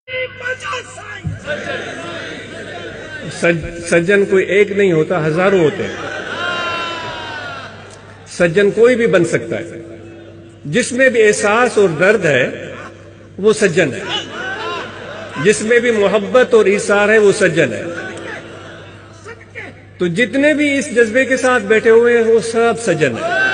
सज्जन कोई एक नहीं होता, हजारों होते हैं। सज्जन कोई भी बन सकता है, जिसमें भी एहसास और दर्द है वो सज्जन है, जिसमें भी मोहब्बत और ईसार है वो सज्जन है। तो जितने भी इस जज्बे के साथ बैठे हुए हैं वो सब सज्जन है।